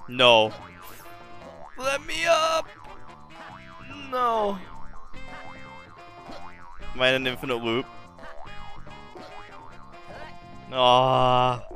No. Let me up! No. Am I in an infinite loop? Ah.